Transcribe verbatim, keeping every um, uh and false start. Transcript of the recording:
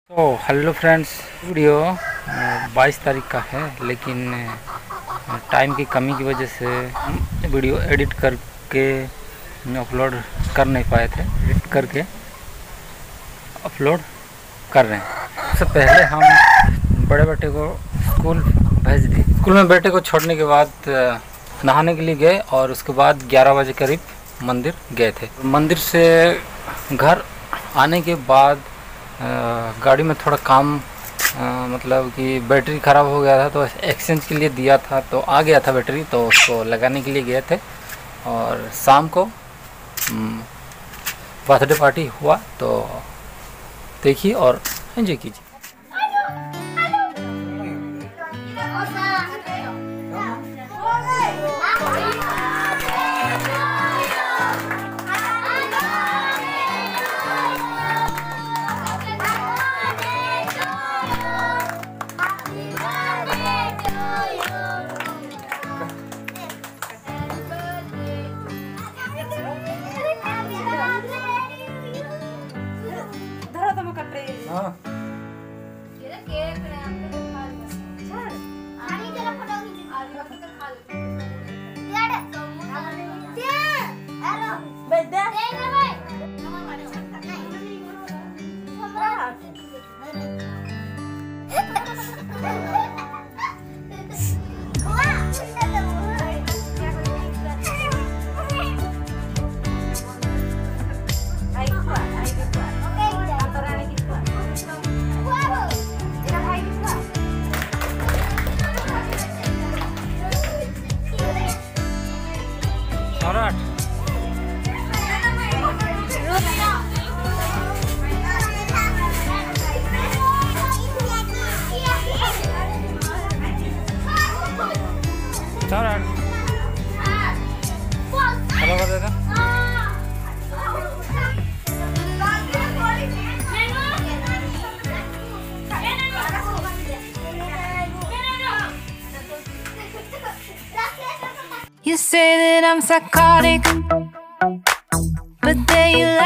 तो hello friends, video बाईस तारीख का है, लेकिन टाइम की कमी की वजह से वीडियो एडिट करके अपलोड कर नहीं पाए थे। एडिट करके अपलोड कर रहे हैं। उससे पहले हम बड़े बेटे को स्कूल भेज दिए। स्कूल में बेटे को छोड़ने के बाद नहाने के लिए गए और उसके बाद ग्यारह बजे करीब मंदिर गए थे। मंदिर से घर आने के बाद गाड़ी में थोड़ा काम आ, मतलब कि बैटरी ख़राब हो गया था, तो एक्सचेंज के लिए दिया था, तो आ गया था बैटरी, तो उसको लगाने के लिए गए थे। और शाम को बर्थडे पार्टी हुआ, तो देखिए और एंजॉय कीजिए। हाँ। You say that I'm psychotic, but then you